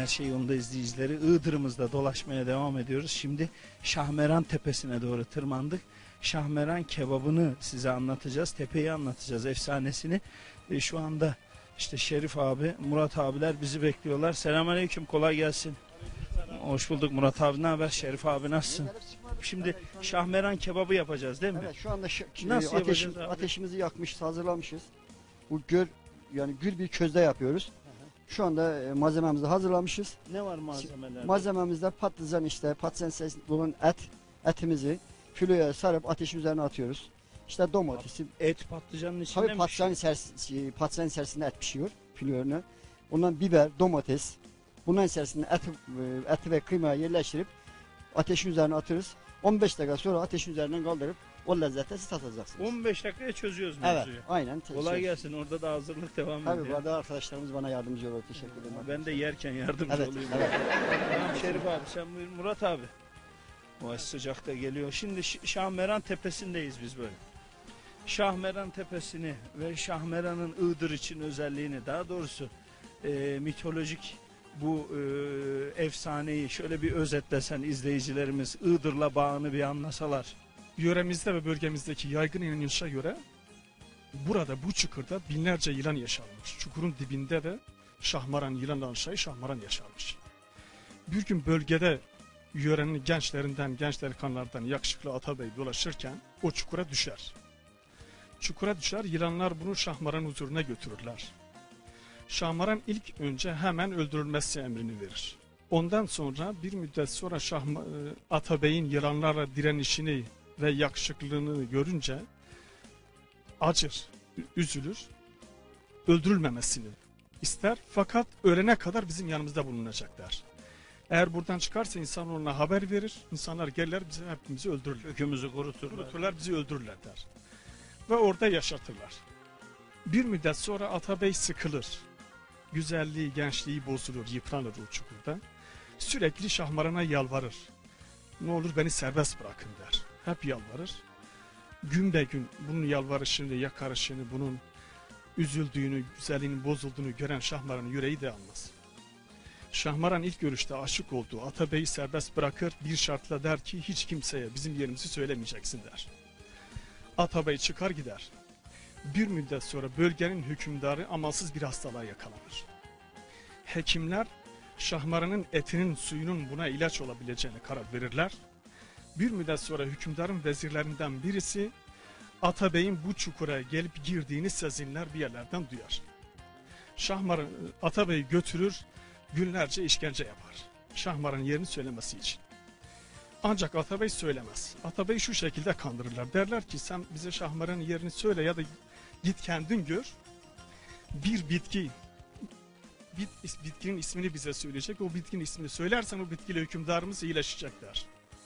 Her Şey Yolunda izleyicileri, Iğdır'ımızda dolaşmaya devam ediyoruz. Şimdi Şahmeran Tepesi'ne doğru tırmandık. Şahmeran kebabını size anlatacağız. Tepeyi anlatacağız, efsanesini. Şu anda işte Şerif abi, Murat abiler bizi bekliyorlar. Selamünaleyküm, kolay gelsin. Hoş bulduk Murat abi, ne haber? Şerif abi nasılsın? Şimdi Şahmeran kebabı yapacağız değil mi? Evet, şu anda Nasıl yapacağız abi? ateşimizi yakmışız, hazırlamışız. Bu gür bir közde yapıyoruz. Şu anda malzememizi hazırlamışız. Ne var malzemelerde? Malzememizde patlıcan, işte patlıcan olan etimizi filoya sarıp ateşin üzerine atıyoruz. İşte domatesi. Et patlıcanın içinde Tabii mi patlıcanın içerisinde et pişiyor filoya. Ondan biber, domates. Bunların içerisinde eti ve kıymayı yerleştirip ateşin üzerine atıyoruz. 15 dakika sonra ateşin üzerinden kaldırıp o lezzeti siz tatacaksınız. 15 dakikaya çözüyoruz Evet, mevzuyu. aynen. Kolay gelsin. Orada da hazırlık devam Tabii ediyor. bu arada arkadaşlarımız bana yardımcı olur. Teşekkür ederim. Ben de yerken yardımcı Evet, olayım. evet. Tamam Şerif abi, sen buyur. Murat abi. Bu sıcakta geliyor. Şimdi Şahmeran Tepesi'ndeyiz biz böyle. Şahmeran Tepesi'ni ve Şahmeran'ın Iğdır için özelliğini, daha doğrusu mitolojik bu efsaneyi şöyle bir özetlesen, izleyicilerimiz Iğdır'la bağını bir anlasalar. Yöremizde ve bölgemizdeki yaygın inanışa göre burada, bu çukurda binlerce yılan yaşarmış. Çukurun dibinde de Şahmaran yılan danışayı Şahmaran yaşarmış. Bir gün bölgede yörenin gençlerinden, genç delikanlılardan yakışıklı Atabey dolaşırken o çukura düşer. Çukura düşer, yılanlar bunu Şahmaran huzuruna götürürler. Şahmaran ilk önce hemen öldürülmesi emrini verir. Ondan sonra bir müddet sonra Atabey'in yılanlarla direnişini ve yakışıklılığını görünce acır, üzülür, öldürülmemesini ister, fakat ölene kadar bizim yanımızda bulunacaklar. Eğer buradan çıkarsa insanoğluna haber verir, insanlar gelirler hepimizi öldürürler. Kökümüzü kuruturlar. Kuruturlar, bizi öldürürler der. Ve orada yaşatırlar. Bir müddet sonra Atabey sıkılır. Güzelliği, gençliği bozulur, yıpranır o çukurda. Sürekli Şahmaran'a yalvarır. Ne olur beni serbest bırakın der. Hep yalvarır. Gün be gün bunun yalvarışını, yakarışını, bunun üzüldüğünü, güzelliğinin bozulduğunu gören Şahmaran'ın yüreği de almaz. Şahmaran ilk görüşte aşık olduğu Atabey'i serbest bırakır, bir şartla der ki hiç kimseye bizim yerimizi söylemeyeceksin der. Atabey çıkar gider. Bir müddet sonra bölgenin hükümdarı amansız bir hastalığa yakalanır. Hekimler Şahmaran'ın etinin suyunun buna ilaç olabileceğine karar verirler. Bir müddet sonra hükümdarın vezirlerinden birisi Atabey'in bu çukura gelip girdiğini sezinler, bir yerlerden duyar. Şahmaran Atabey'i götürür, günlerce işkence yapar. Şahmaran'ın yerini söylemesi için. Ancak Atabey söylemez. Atabey şu şekilde kandırırlar. Derler ki sen bize Şahmaran'ın yerini söyle ya da git kendin gör. Bir bitki, bitkinin ismini bize söyleyecek. O bitkinin ismini söylersen o bitkiyle hükümdarımız iyileşecek der.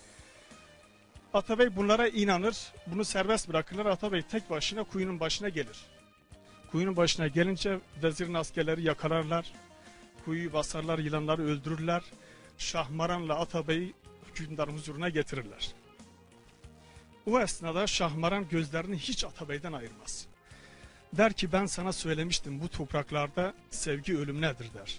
Atabey bunlara inanır. Bunu serbest bırakırlar. Atabey tek başına kuyunun başına gelir. Kuyunun başına gelince vezirin askerleri yakalarlar. Kuyuyu basarlar, yılanları öldürürler. Şahmaran'la Atabey'i hükümdarın huzuruna getirirler. O esnada Şahmaran gözlerini hiç Atabey'den ayırmaz. Der ki ben sana söylemiştim, bu topraklarda sevgi ölüm nedir der.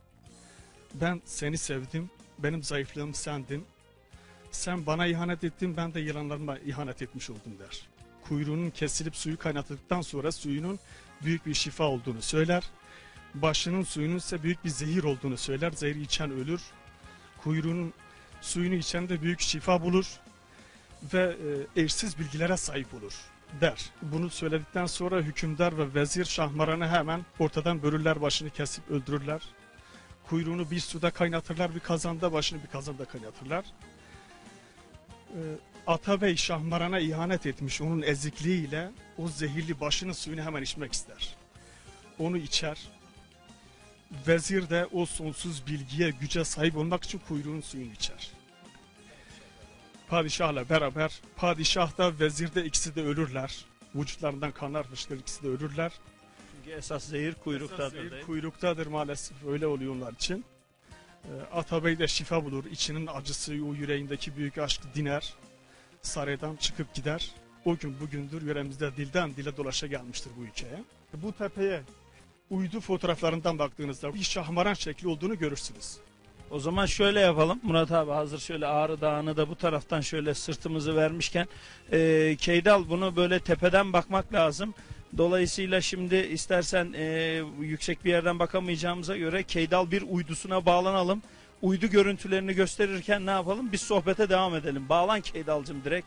Ben seni sevdim, benim zayıflığım sendin. Sen bana ihanet ettin, ben de yılanlarıma ihanet etmiş oldum der. Kuyruğunun kesilip suyu kaynattıktan sonra suyunun büyük bir şifa olduğunu söyler. Başının suyunun ise büyük bir zehir olduğunu söyler. Zehri içen ölür. Kuyruğunun suyunu içen de büyük şifa bulur. Ve eşsiz bilgilere sahip olur der. Bunu söyledikten sonra hükümdar ve vezir Şahmaran'ı hemen ortadan bölürler, başını kesip öldürürler. Kuyruğunu bir suda kaynatırlar, bir kazanda, başını bir kazanda kaynatırlar. Atabey Şahmaran'a ihanet etmiş, onun ezikliğiyle o zehirli başının suyunu hemen içmek ister. Onu içer. Vezir de o sonsuz bilgiye, güce sahip olmak için kuyruğun suyunu içer. Padişahla beraber, padişah da vezir de ikisi de ölürler. Vücutlarından kanlar fışkırır, ikisi de ölürler. Çünkü esas zehir kuyruktadır. Esas zehir kuyruktadır maalesef, öyle oluyor onlar için. Atabey de şifa bulur, içinin acısı, o yüreğindeki büyük aşk diner. Saraydan çıkıp gider. O gün bugündür yöremizde dilden dile dolaşa gelmiştir bu hikaye. Bu tepeye uydu fotoğraflarından baktığınızda bir Şahmaran şekli olduğunu görürsünüz. O zaman şöyle yapalım. Murat abi hazır şöyle Ağrı Dağı'nı da bu taraftan şöyle sırtımızı vermişken Keydal bunu böyle tepeden bakmak lazım. Dolayısıyla şimdi istersen yüksek bir yerden bakamayacağımıza göre Keydal bir uydusuna bağlanalım. Uydu görüntülerini gösterirken ne yapalım? Biz sohbete devam edelim. Bağlan Keydal'cığım direkt.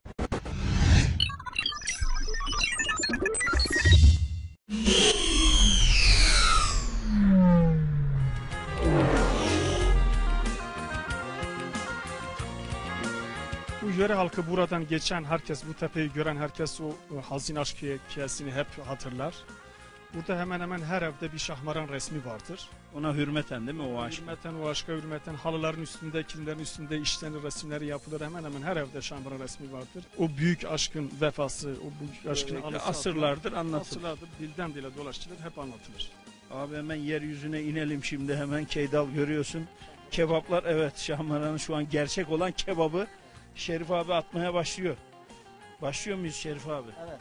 Bu yöre halkı buradan geçen herkes, bu tepeyi gören herkes o hazin aşk hikayesini hep hatırlar. Burada hemen hemen her evde bir Şahmaran resmi vardır. Ona hürmeten değil mi o aşk? Hürmeten, o aşka hürmeten halıların üstünde, kilimlerin üstünde işlenir, resimleri yapılır. Hemen hemen her evde Şahmaran resmi vardır. O büyük aşkın vefası, o büyük aşkın anısı asırlardır anlatılır. asırlardır dilden dile dolaştırılır, hep anlatılır. Abi hemen yeryüzüne inelim şimdi hemen Keydal görüyorsun. Kebaplar evet Şahmaran'ın şu an gerçek olan kebabı Şerif abi atmaya başlıyor. Başlıyor muyuz Şerif abi? Evet.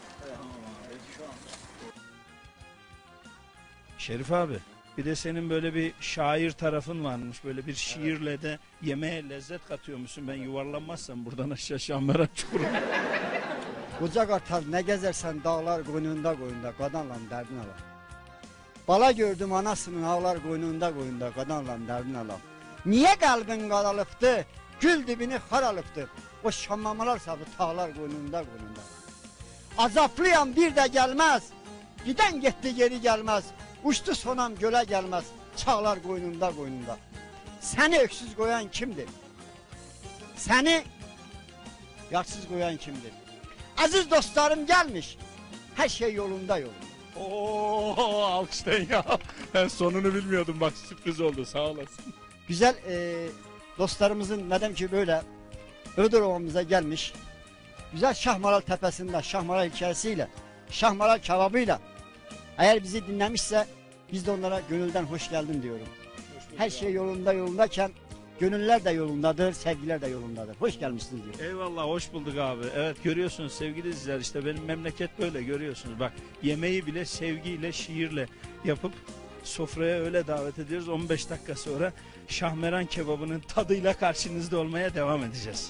Şerif abi bir de senin böyle bir şair tarafın varmış. Böyle bir şiirle de yemeğe lezzet katıyormuşsun. Ben yuvarlanmazsam buradan aşağı Şahmaran çukuru. Koca kartal ne gezersen dağlar koynunda kadanla derdin alam. Bala gördüm anasının ağlar koynunda kadanla derdin alam. Niye kalbin karalıptı, gül dibini haralıptı. O şammamalar sabı tağlar koynunda. Azaplıyam bir de gelmez, giden gitti geri gelmez. Uçtu sonam göle gelmez, çağlar koynunda. Seni öksüz koyan kimdir? Seni yarsız koyan kimdir? Aziz dostlarım gelmiş, her şey yolunda. Oo alkışlayın ya. Ben sonunu bilmiyordum bak sürpriz oldu sağ olasın. Güzel dostlarımızın madem ki böyle Iğdır Ovamıza gelmiş, güzel Şahmaral tepesinde Şahmaral hikayesiyle, Şahmaral kebabıyla eğer bizi dinlemişse biz de onlara gönülden hoş geldin diyorum. Her şey yolundayken gönüller de yolundadır, sevgiler de yolundadır. Hoş gelmişsiniz diyor. Eyvallah hoş bulduk abi. Evet görüyorsunuz sevgili izleyiciler işte benim memleket böyle görüyorsunuz. Bak yemeği bile sevgiyle şiirle yapıp sofraya öyle davet ediyoruz. 15 dakika sonra Şahmeran kebabının tadıyla karşınızda olmaya devam edeceğiz.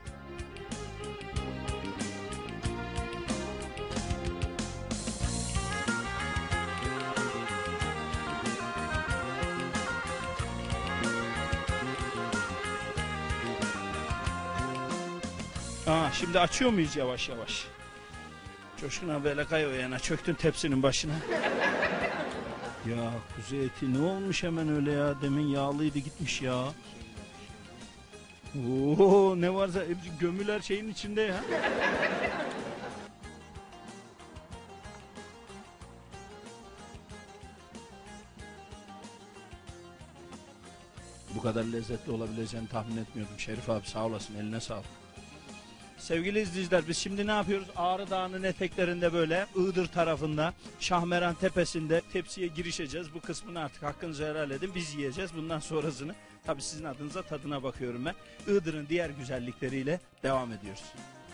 Şimdi açıyor muyuz yavaş yavaş? Coşkun abi hele kay o yana çöktün tepsinin başına. Ya kuzu eti ne olmuş hemen öyle ya? Demin yağlıydı gitmiş ya. Oo ne varsa gömüler şeyin içinde ya. Bu kadar lezzetli olabileceğini tahmin etmiyordum Şerif abi sağ olasın eline sağlık. Sevgili izleyiciler biz şimdi ne yapıyoruz? Ağrı Dağı'nın eteklerinde böyle Iğdır tarafında Şahmeran tepesinde tepsiye girişeceğiz. Bu kısmını artık hakkınızı helal edin biz yiyeceğiz. Bundan sonrasını tabii sizin adınıza tadına bakıyorum ben. Iğdır'ın diğer güzellikleriyle devam ediyoruz.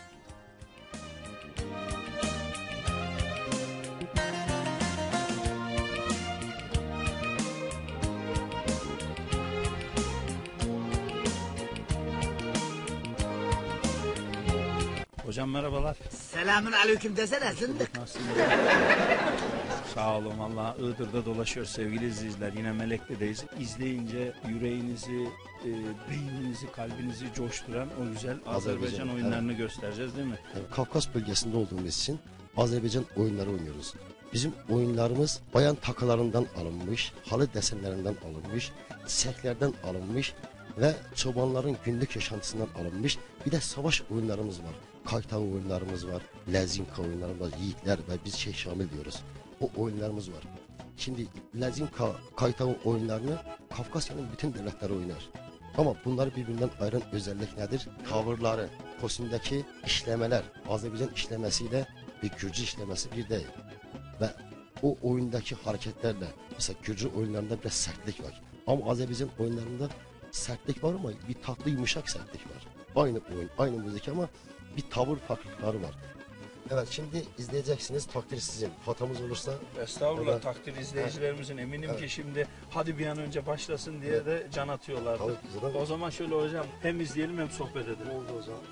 Hocam merhabalar. Selamün aleyküm desene zındık. Nasılsınız? Sağ olun valla Iğdır'da dolaşıyoruz sevgili izleyiciler. Yine Melekli'deyiz. İzleyince yüreğinizi, beyninizi, kalbinizi coşturan o güzel Azerbaycan oyunlarını göstereceğiz değil mi? Yani Kafkas bölgesinde olduğumuz için Azerbaycan oyunları oynuyoruz. Bizim oyunlarımız bayan takılarından alınmış, halı desenlerinden alınmış, çiçeklerden alınmış ve çobanların günlük yaşantısından alınmış. Bir de savaş oyunlarımız var. Kaytağı oyunlarımız var, Lezinka oyunlarımız var, yiğitler ve biz şamil diyoruz. O oyunlarımız var. Şimdi Lezinka, Kaytağı oyunlarını Kafkasya'nın bütün devletleri oynar. Ama bunları birbirinden ayıran özellik nedir? Tavırları, kostümdeki işlemeler, Azerbaycan işlemesiyle bir Gürcü işlemesi bir değil. Ve o oyundaki hareketlerle, mesela Gürcü oyunlarında biraz sertlik var. Ama Azerbaycan oyunlarında sertlik var ama bir tatlı yumuşak sertlik var. Aynı oyun, aynı müzik ama bir tavır farklılıkları var. Evet, şimdi izleyeceksiniz, takdir sizin. Hatamız olursa Estağfurullah, Evet. takdir izleyicilerimizin, eminim Evet. ki şimdi hadi bir an önce başlasın diye de can atıyorlardı. tabii zaten O zaman şöyle hocam, hem izleyelim hem sohbet edelim. oldu o zaman.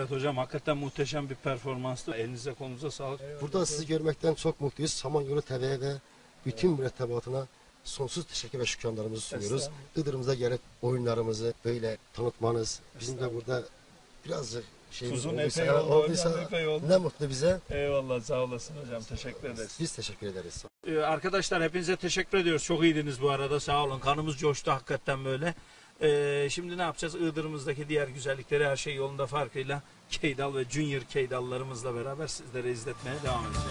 Evet hocam, hakikaten muhteşem bir performanstı. Elinize kolunuza sağlık. Burada sizi görmekten çok mutluyuz. Samanyolu TV'ye ve bütün mürettebatına sonsuz teşekkür ve şükranlarımızı sunuyoruz. Iğdır'ımıza gelip oyunlarımızı böyle tanıtmanız, bizim de burada birazcık Tuzun olduysa, epey oldu olduysa hocam, epey oldu. ne mutlu bize. Eyvallah, sağ olasın hocam, teşekkür ederiz. Biz teşekkür ederiz. Arkadaşlar hepinize teşekkür ediyoruz. Çok iyiydiniz bu arada, sağ olun. Kanımız coştu hakikaten böyle. Şimdi ne yapacağız? Iğdır'ımızdaki diğer güzellikleri, her şey yolunda farkıyla Keydal ve Junior Keydallarımızla beraber sizlere izletmeye devam edeceğiz.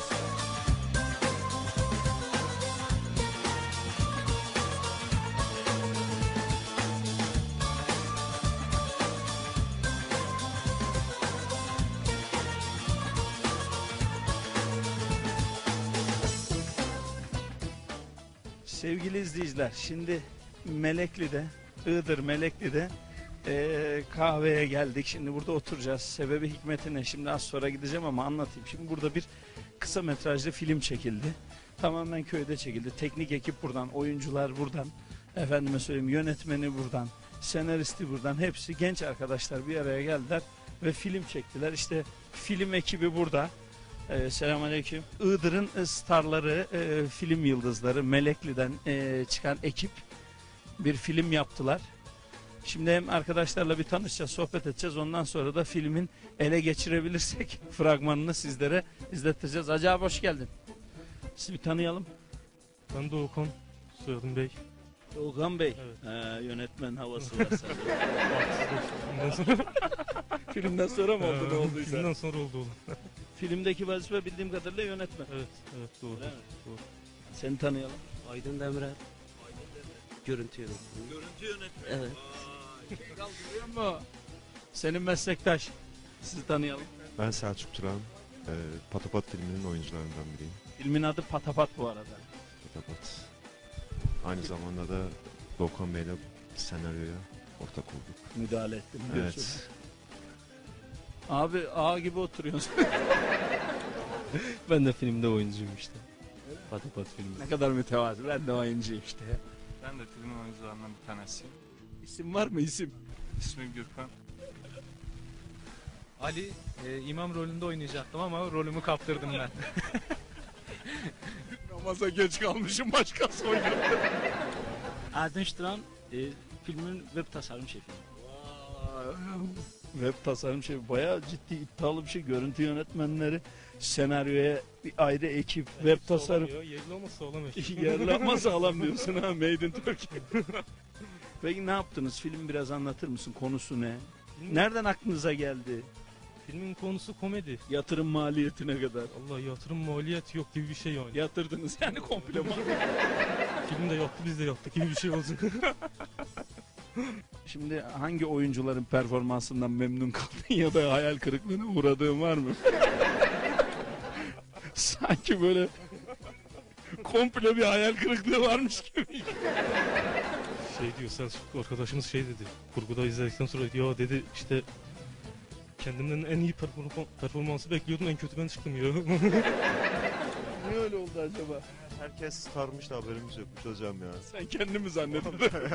Sevgili izleyiciler, şimdi Melekli'de, Iğdır Melekli'de kahveye geldik. Şimdi burada oturacağız. Sebebi hikmetine şimdi az sonra gideceğim ama anlatayım. Şimdi burada bir kısa metrajlı film çekildi. Tamamen köyde çekildi. Teknik ekip buradan, oyuncular buradan, efendime söyleyeyim yönetmeni buradan, senaristi buradan, hepsi genç arkadaşlar bir araya geldiler ve film çektiler. İşte film ekibi burada. Selamünaleyküm. Iğdır'ın starları, film yıldızları, Melekli'den çıkan ekip bir film yaptılar. Şimdi hem arkadaşlarla bir tanışacağız, sohbet edeceğiz. Ondan sonra da filmin ele geçirebilirsek fragmanını sizlere izleteceğiz. Hacı abi hoş geldin. Sizi bir tanıyalım. Ben Doğukan, soyadım Bey. Doğukan Bey. Evet. Yönetmen havası var sende. Filmden sonra, Filmden sonra mı oldu ne olduysa? filmden sonra oldu oğlum. Filmdeki vazife bildiğim kadarıyla yönetmen. Evet, evet doğru. Öyle mi? Doğru. Seni tanıyalım. Aydın Demirel. Görüntü yönetmeni. Görüntü yönetmeni. Evet. Keydal görüyor musun? Senin meslektaş. Sizi tanıyalım. Ben Selçuk Turan. Patapat filminin oyuncularından biriyim. Filmin adı Patapat bu arada. Patapat. Aynı zamanda da Doğukan Bey'le senaryoya ortak olduk. Müdahale ettim. Evet. Abi ağa gibi oturuyorsun. Ben de filmde oyuncuyum işte. Patapat filmi. Ne kadar mütevazı. Ben de oyuncuyum işte. Ben de filmin oyuncularından bir tanesiyim. İsim var mı isim? İsmim Gürkan. Ali imam rolünde oynayacaktım ama rolümü kaptırdım ben. Namaza geç kalmışım, başkası oynuyor. Erdinç Duran, filmin web tasarım şefi. Web tasarım şey bayağı ciddi iddialı bir şey. Görüntü yönetmenleri, senaryoya bir ayrı ekip, web tasarım. Yerli olmasa olamıyor. Yerli ama sağlam diyorsun ha, Made in Turkey. Peki ne yaptınız? Film biraz anlatır mısın? Konusu ne? Nereden aklınıza geldi? Filmin konusu komedi. Yatırım maliyetine kadar. Allah yatırım maliyeti yok gibi bir şey yani. Yatırdınız yani komple mal. Film de yaptı biz de yaptık gibi bir şey olacak. Şimdi hangi oyuncuların performansından memnun kaldın ya da hayal kırıklığına uğradığın var mı? Sanki böyle komple bir hayal kırıklığı varmış gibi. Şey diyor Selçuk arkadaşımız şey dedi. Kurguda izledikten sonra ya dedi işte kendimden en iyi performansı bekliyordum en kötü ben çıktım ya. Niye öyle oldu acaba? Herkes sarmış da haberimiz yokmuş hocam ya. Sen kendini mi zannettin?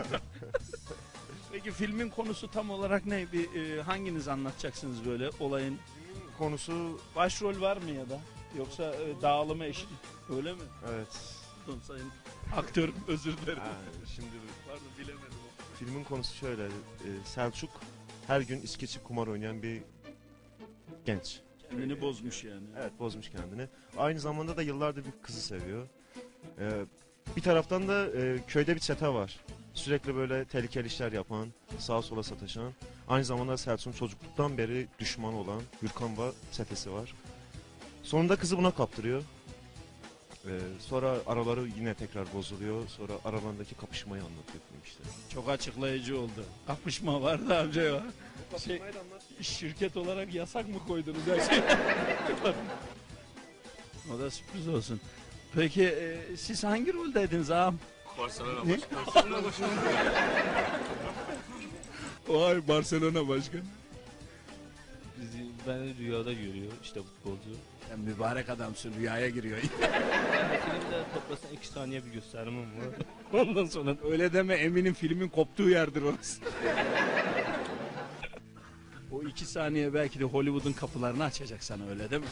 Peki filmin konusu tam olarak ne? Hanginiz anlatacaksınız böyle olayın? Konusu Başrol var mı ya da? Yoksa dağılımı eşit. Öyle mi? evet. Pardon sayın aktörüm, özür dilerim. Şimdi Pardon bilemedim. filmin konusu şöyle. Selçuk her gün İskeçi kumar oynayan bir genç. Kendini bozmuş yani. Evet, bozmuş kendini. Aynı zamanda da yıllardır bir kızı seviyor. Bir taraftan da köyde bir çete var. Sürekli böyle tehlikeli işler yapan, sağa sola sataşan. Aynı zamanda Selçuk'un çocukluktan beri düşmanı olan Gürkan ve çetesi var. Sonunda kızı buna kaptırıyor. Sonra araları yine tekrar bozuluyor. Sonra aralarındaki kapışmayı anlatıyor film işte. Çok açıklayıcı oldu. Kapışma var da amca var. Şirket olarak yasak mı koydunuz her şeyi? O da sürpriz olsun. Peki siz hangi roldeydiniz ağam? Barcelona Ne? başkanı. Vay Barcelona başkanı. Ben rüyada görüyor işte futbolcu. Sen mübarek adamsın, rüyaya giriyor. Filmde toplasan 2 saniye bir gösterimim var. Ondan sonra Öyle deme, eminim filmin koptuğu yerdir orası. O O 2 saniye belki de Hollywood'un kapılarını açacak sana, öyle değil mi?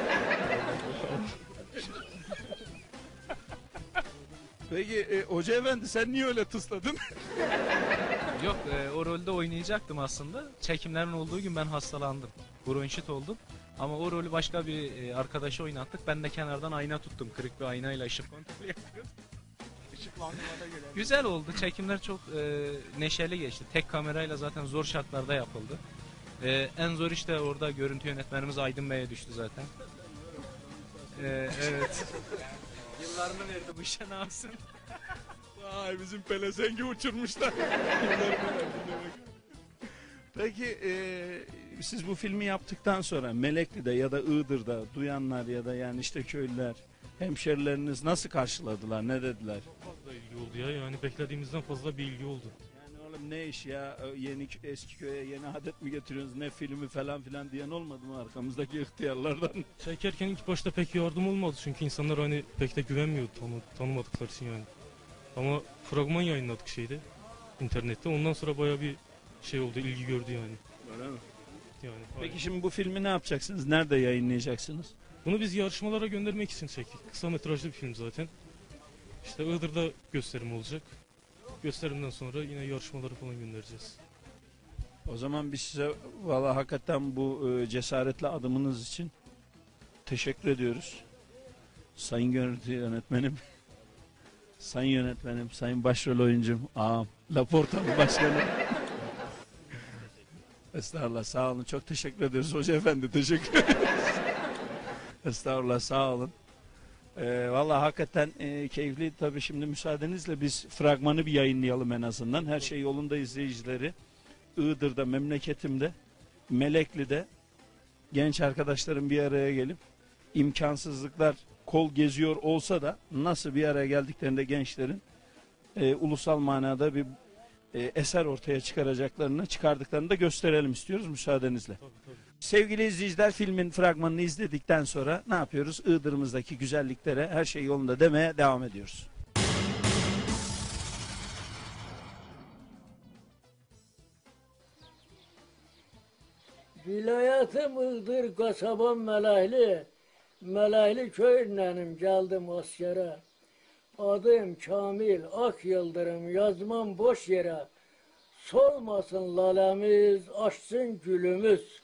Peki hoca efendi sen niye öyle tısladın? Yok o rolde oynayacaktım aslında. Çekimlerin olduğu gün ben hastalandım. Bronşit oldum. Ama o rolü başka bir arkadaşa oynattık. Ben de kenardan ayna tuttum. Kırık bir aynayla ışık kontrolü yapıyordum. Güzel oldu. Çekimler çok neşeli geçti. Tek kamerayla zaten zor şartlarda yapıldı. En zor işte orada görüntü yönetmenimiz Aydın Bey'e düştü zaten. Evet. Yıllarını verdi bu işe, ne yapsın? Vay, bizim pelesengi uçurmuşlar. Peki siz bu filmi yaptıktan sonra Melekli'de ya da Iğdır'da duyanlar ya da yani işte köylüler, hemşerileriniz nasıl karşıladılar, ne dediler? Fazla ilgi oldu ya, yani beklediğimizden fazla bir ilgi oldu. Yani oğlum ne iş ya, yeni eski köye yeni adet mi getiriyorsunuz, ne filmi falan filan diyen olmadı mı arkamızdaki ihtiyarlardan? Çekerken ilk başta pek yardım olmadı çünkü insanlar hani pek de güvenmiyordu tanımadıkları için yani. Ama fragman yayınladık şeyde, internette, ondan sonra baya bir şey oldu, ilgi gördü yani. Öyle mi? Yani, Peki şimdi bu filmi ne yapacaksınız, nerede yayınlayacaksınız? bunu biz yarışmalara göndermek için çektik. Kısa metrajlı bir film zaten. İşte Iğdır'da gösterim olacak. Gösterimden sonra yine yarışmalara falan göndereceğiz. O zaman biz size valla hakikaten bu cesaretli adımınız için teşekkür ediyoruz. Sayın görüntü yönetmenim, sayın yönetmenim, sayın başrol oyuncum, ağam, Laporta başkanım. Estağfurullah, sağ olun, çok teşekkür ediyoruz hoca efendi, teşekkür ederiz. Estağfurullah, sağ olun. Valla hakikaten keyifli. Tabii şimdi müsaadenizle biz fragmanı bir yayınlayalım en azından. Her şey yolunda izleyicileri. Iğdır'da, memleketimde, Melekli'de genç arkadaşlarım bir araya gelip imkansızlıklar kol geziyor olsa da nasıl bir araya geldiklerinde gençlerin ulusal manada bir eser ortaya çıkardıklarını da gösterelim istiyoruz müsaadenizle. Tabii, tabii. Sevgili izleyiciler, filmin fragmanını izledikten sonra ne yapıyoruz? Iğdır'ımızdaki güzelliklere, her şey yolunda demeye devam ediyoruz. Vilayetim Iğdır, kasabam Melahli. Melahli köyündenim, geldim askere. Adım Kamil Ak Yıldırım, yazmam boş yere. Solmasın lalemiz, açsın gülümüz.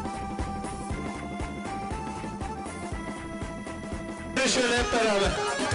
Şöyle hep beraber.